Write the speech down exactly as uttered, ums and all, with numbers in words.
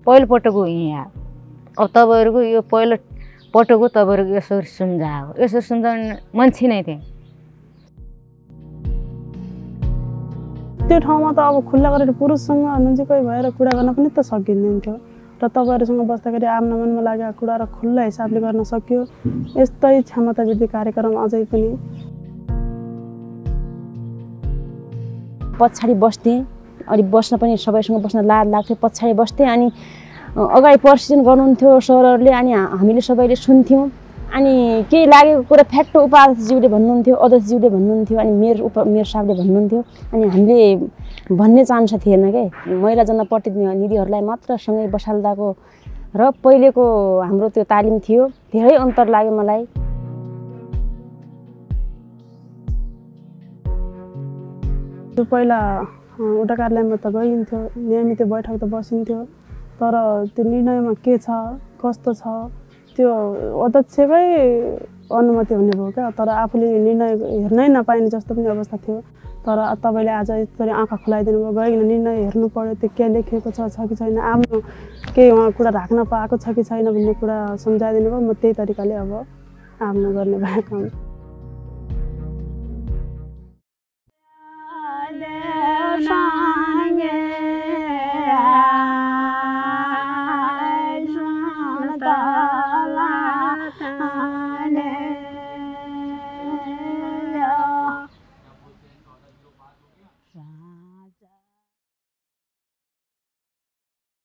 पहिलो पटक हो यहाँ। अब तपाईँहरूको यो पहिलो पटक हो, तपाईँहरूको यसरी सम्झाएको, यसरी सम्झाउने मान्छे नै थिए। त्यो ठाउँमा त अब खुल्ला गरेर पुरुषसँग नजिकै भएर कुरा गर्न पनि त सकिँदैन थियो र तपाईँहरूसँग बस्दाखेरि आफ्नो मनमा लागेको कुरा र खुल्ला हिसाबले गर्न सक्यो। यस्तै क्षमता वृद्धि कार्यक्रम अझै पनि पछाडि बस्थे, अनि बस्न पनि सबैसँग बस्न लाज लाग्थ्यो। पछाडि बस्थे अनि अगाडि पर्सिसन गर्नुहुन्थ्यो सरहरूले, अनि हामीले सबैले सुन्थ्यौँ। अनि केही लागेको कुरा फ्याक्टो उपाध्यक्षज्यूले भन्नुहुन्थ्यो, अध्यक्षज्यूले भन्नुहुन्थ्यो, अनि मेयर उप मेयर साहबले भन्नुहुन्थ्यो। अनि हामीले भन्ने चान्स थिएन क्या। महिला जनप्रतिनिधिहरूलाई मात्र सँगै बसाल्दाको र पहिलेको हाम्रो त्यो तालिम थियो, धेरै अन्तर लाग्यो मलाई। त्यो पहिला वडा कार्यालयमा त गइन्थ्यो, नियमित बैठक त बसिन्थ्यो, तर त्यो निर्णयमा के छ कस्तो छ त्यो अध्यक्षकै अनुमति हुने भयो क्या। तर आफूले निर्णय हेर्नै नपाइने जस्तो पनि अवस्था थियो। तर तपाईँले आज यसरी आँखा खुलाइदिनु भयो, गइकन निर्णय हेर्नु पर्यो, त्यो के लेखेको छ छ कि छैन, आफ्नो केही उहाँ कुरा राख्न पाएको छ कि छैन भन्ने कुरा सम्झाइदिनु भयो। म त्यही तरिकाले अब आफ्नो गर्ने भएको